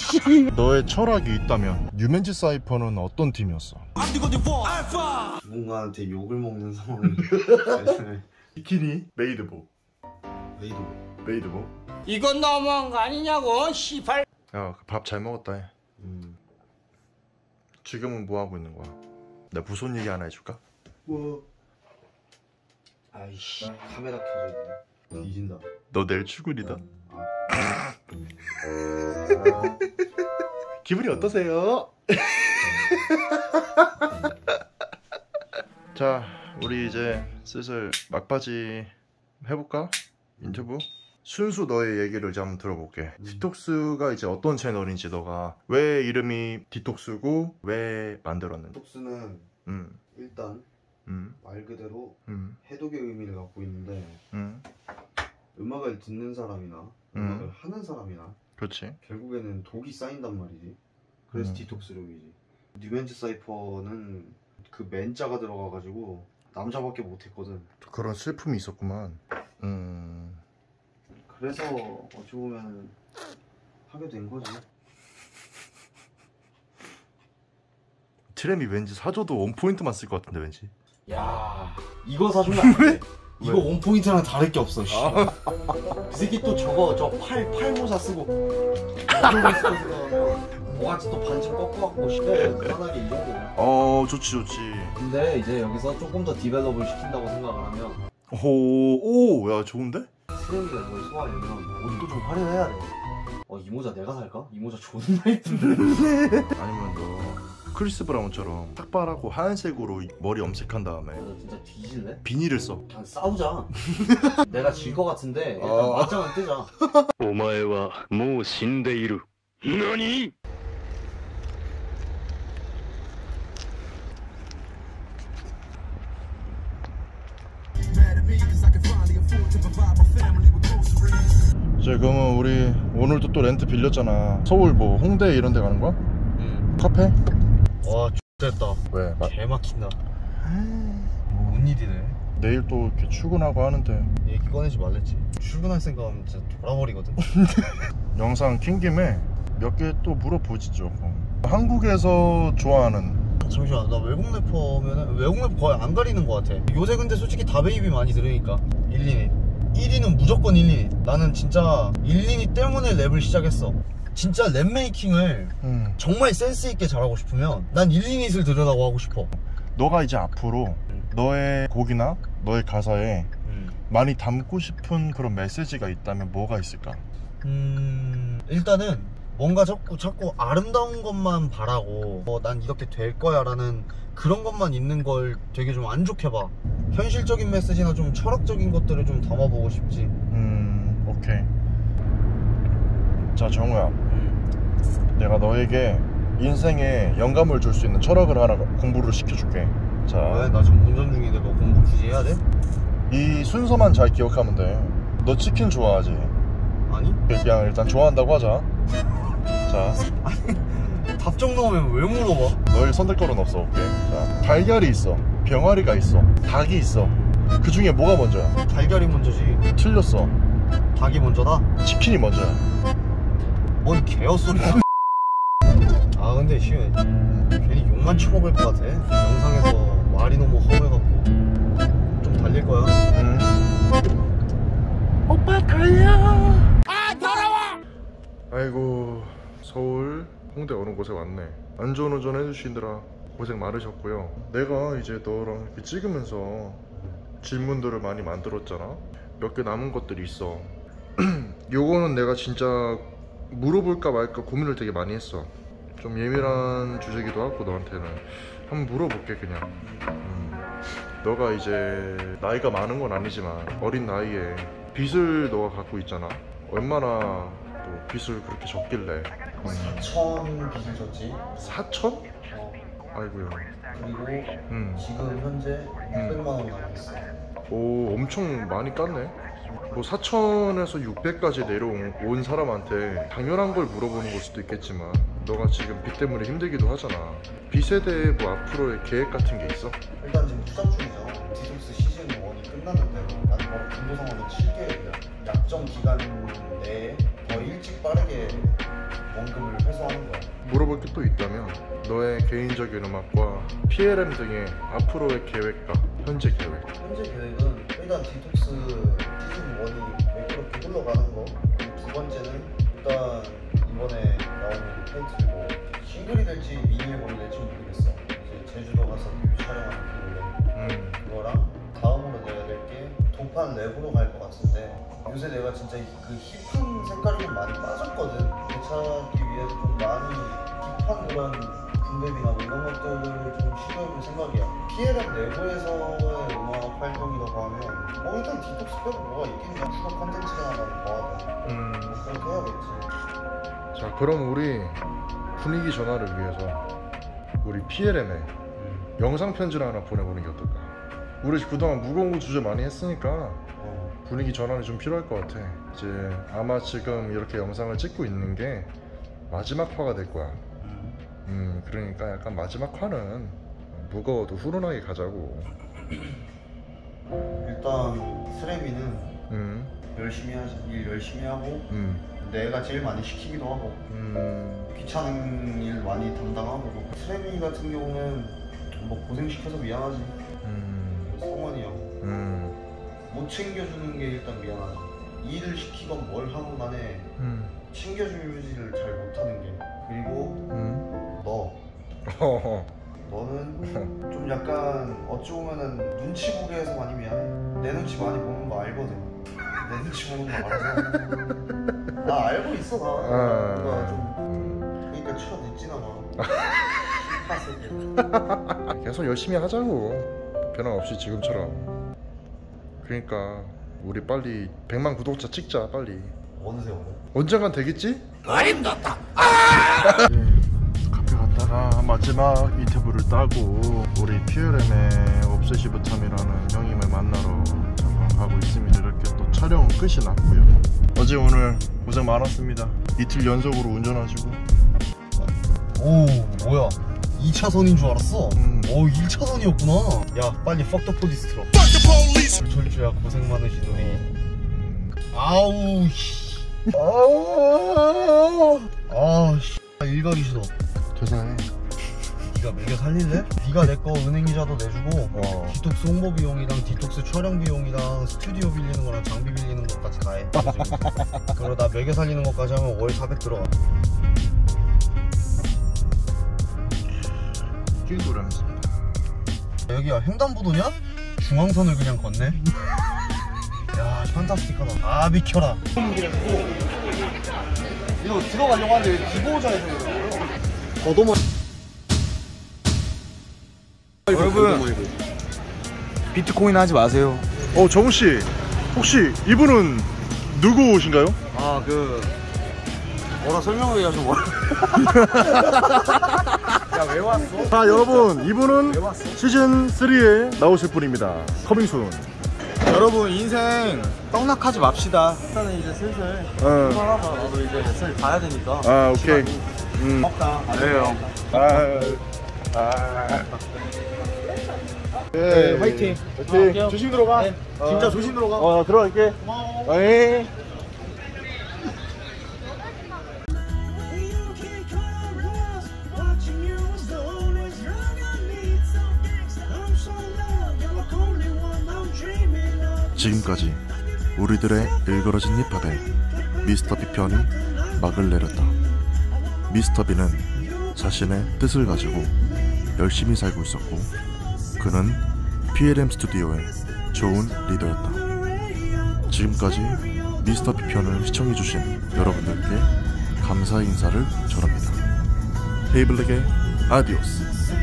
너의 철학이 있다면 뉴맨지 사이퍼는 어떤 팀이었어? 누군가한테 욕을 먹는 상황이 비키니 메이드복. 메이드복. 이건 너무한 거 아니냐고 시발. 야, 밥 잘 먹었다 해. 지금은 뭐 하고 있는 거야? 내가 무서운 얘기 하나 해줄까? 뭐? 아이씨, 카메라 켜져 있네. 뒤진다. 너 내일 출근이다. 기분이 어떠세요? 자, 우리 이제 슬슬 막바지 해볼까? 인터뷰? 순수 너의 얘기를 이제 한번 들어볼게. 디톡스가 이제 어떤 채널인지, 너가 왜 이름이 디톡스고 왜 만들었는지. 디톡스는 일단 말 그대로 해독의 의미를 갖고 있는데 음악을 듣는 사람이나 음악을 하는 사람이나 그렇지. 결국에는 독이 쌓인단 말이지. 그래서 디톡스룸이지. 뉴맨즈 사이퍼는 그 맨자가 들어가가지고 남자밖에 못했거든. 그런 슬픔이 있었구만. 그래서 어찌 보면 하게 된 거지. 트램이 왠지 사줘도 원포인트만 쓸 것 같은데 왠지. 야, 이거 사주면 안 돼. 이거 원포인트랑 다를 게 없어. 그 새끼 또 저거 팔모사 쓰고 뭐같이 또 반쯤 꺾어갖고 편하게 이 정도야. 좋지. 근데 이제 여기서 조금 더 디벨롭을 시킨다고 생각을 하면 야, 좋은데? 트렌드가 이걸 소화하려면 옷도 좀 화려해야 돼. 이 모자 내가 살까? 이 모자 존나 이쁜데. 아니면 너 크리스 브라운처럼 탁발하고 하얀색으로 머리 염색한 다음에 너 진짜 뒤질래? 비닐을 써. 그냥 싸우자. 내가 질 것 같은데 일단 맞짱은 뜨자. お前はもう死んでいる。何? 이제 그러면 우리 오늘도 또 렌트 빌렸잖아. 서울 뭐 홍대 이런 데 가는 거야? 카페? 와 X됐다. 왜? 개막힌다. 뭔 일이네. 내일 또 이렇게 출근하고 하는데 얘기 꺼내지 말랬지. 출근할 생각하면 진짜 돌아버리거든. 영상 킨 김에 몇 개 또 물어보지 조금. 한국에서 좋아하는. 잠시만, 나 외국 래퍼면은 외국 래퍼 거의 안 가리는 것 같아. 요새 근데 솔직히 다베이비 많이 들으니까 1, 2 1위는 무조건 1, 2. 나는 진짜 1, 2 때문에 랩을 시작했어. 진짜 랩 메이킹을 정말 센스 있게 잘하고 싶으면 난 1, 2를 들으라고 하고 싶어. 너가 이제 앞으로 너의 곡이나 너의 가사에 많이 담고 싶은 그런 메시지가 있다면 뭐가 있을까? 일단은 뭔가 자꾸 아름다운 것만 바라고 난 이렇게 될 거야 라는 그런 것만 있는 걸 되게 좀 안 좋게 봐. 현실적인 메시지나 좀 철학적인 것들을 좀 담아보고 싶지. 오케이. 자, 정우야, 내가 너에게 인생에 영감을 줄 수 있는 철학을 하나 공부를 시켜줄게. 자, 왜? 나 지금 운전 중인데 뭐 공부 굳이 해야 돼? 이 순서만 잘 기억하면 돼. 너 치킨 좋아하지? 아니? 그냥 일단 좋아한다고 하자. 자, 답정 나오면 왜 물어봐? 너의 선택권은 없어. 오케이. 자, 달걀이 있어, 병아리가 있어, 닭이 있어. 그 중에 뭐가 먼저야? 달걀이 먼저지. 틀렸어. 닭이 먼저다? 치킨이 먼저야. 뭔 개헛소리야. 아 근데 시우야, 괜히 욕만 쳐먹을 것 같아. 영상에서 말이 너무 허해갖고. 좀 달릴 거야. 오빠 달려. 더러워. 아이고, 서울 홍대 어느 곳에 왔네. 안전운전 해주시느라 고생 많으셨고요. 내가 이제 너랑 이렇게 찍으면서 질문들을 많이 만들었잖아. 몇 개 남은 것들이 있어. 요거는 내가 진짜 물어볼까 말까 고민을 되게 많이 했어. 좀 예민한 주제기도 하고 너한테는 한번 물어볼게 그냥. 너가 이제 나이가 많은 건 아니지만 어린 나이에 빚을 너가 갖고 있잖아. 얼마나 또 빚을 그렇게 졌길래? 4천 빚을 졌지. 4천? 아이고야. 그리고 지금 현재 600만 원 남아있어. 오, 엄청 많이 깠네. 뭐 4천에서 600까지 내려온 사람한테 당연한 걸 물어보는 걸 수도 있겠지만 너가 지금 빚 때문에 힘들기도 하잖아. 빚에 대해 뭐 앞으로의 계획 같은 게 있어? 일단 지금 투자 중이죠. 디톡스 시즌 1이 끝났는데 나는 바로 중도 상황을 칠게. 약정 기간 내에 더 일찍 빠르게 원금을 회수하는 물어볼 게 또 있다면 너의 개인적인 음악과 PLM 등의 앞으로의 계획과 현재 계획. 현재 계획은 일단 디톡스 시즌 1이 매끄럽게 흘러가는 거. 그리고 두 번째는 일단 이번에 나오는 타이틀곡 싱글이 될지 미니 앨범이 될지 모르겠어. 이제 제주도 가서 뮤비 촬영하는 기회에 그거랑 다음으로 내가 낼 게 도판 랩으로 갈 것 같은데 요새 내가 진짜 그 힙한 색깔이 좀 많이 빠졌거든. 되찾기 위해서 좀 많이 힙한 그런 붐랩이나 뭐 이런 것들을 좀 시도해볼 생각이야. PLM 내부에서의 음악 활동이라고 하면 일단 디톡스 빼고 뭐가 있겠냐. 추가 컨텐츠가 하나 더 하든 뭐 그렇게 해야겠지. 자, 그럼 우리 분위기 전환을 위해서 우리 PLM에 영상 편지를 하나 보내보는 게 어떨까? 우리 그동안 무거운 주제 많이 했으니까 분위기 전환이 좀 필요할 것 같아. 이제 아마 지금 이렇게 영상을 찍고 있는 게 마지막 화가 될 거야. 그러니까 약간 마지막 화는 무거워도 후련하게 가자고. 일단 스레미는 열심히 하자. 일 열심히 하고 내가 제일 많이 시키기도 하고 귀찮은 일 많이 담당하고. 스레미 같은 경우는 뭐 고생시켜서 미안하지. 성원이 형 못 챙겨주는 게 일단 미안하지. 일을 시키건 뭘 하건 간에 챙겨주지를 잘 못하는 게. 그리고 너는 좀 약간 어찌 보면은 눈치 보게 해서 많이 미안해. 내 눈치 많이 보는 거 알거든. 내 눈치 보는 거 알아서. 나 알고 있어 나. 그러니까 좀 그러니까 추가 늦지나 봐. 계속 열심히 하자고. 변함없이 지금처럼. 그러니까 우리 빨리 100만 구독자 찍자 빨리. 어느 세월에? 언젠간 되겠지? 어림없다. 카페 갔다가 마지막 인터뷰를 따고 우리 PLM의 옵세시브 탐이라는 형님을 만나러 잠깐 가고 있습니다. 이렇게 또 촬영은 끝이 났고요. 어제 오늘 고생 많았습니다. 이틀 연속으로 운전하시고. 오 뭐야 2차선인 줄 알았어. 1차선이었구나. 야 빨리 fuck the police 틀어. 철주야 고생 많으신 우리. 아우 씨. 아우 씨. 일가기 싫어. 퇴사해. 네가 매겨 살릴래? 네가 내 거 은행이자도 내주고 디톡스 홍보 비용이랑 디톡스 촬영 비용이랑 스튜디오 빌리는 거랑 장비 빌리는 것까지 다 해. 그리고 나 매겨 살리는 것까지 하면 월 400 들어가. 찐도량했습니다. 여기야 횡단보도냐? 중앙선을 그냥 걷네? 야 판타스틱하다. 아 비켜라. 이거 들어가려고 하는데 기보자에서 그러더라고요. 더더머. 여러분 비트코인 하지 마세요. 정우씨 혹시 이분은 누구신가요? 뭐라 설명을 해야죠 뭘. 야 왜 왔어? 자 여러분 이분은 시즌3에 나오실 분입니다. 커밍순. 여러분 인생 떡락하지 맙시다. 일단은 이제 슬슬 출발하자. 나도 이제 슬슬 가야 되니까. 아 오케이. 먹다. 그래요. 네, 화이팅. 화이팅. 조심 들어가. 네. 진짜 조심 들어가. 들어갈게. 고마워. 에이. 지금까지 우리들의 일그러진 힙합에 미스터 B 편이 막을 내렸다. 미스터 B는 자신의 뜻을 가지고 열심히 살고 있었고 그는 PLM 스튜디오의 좋은 리더였다. 지금까지 미스터 B 편을 시청해주신 여러분들께 감사의 인사를 전합니다. 헤이블랙의 아디오스.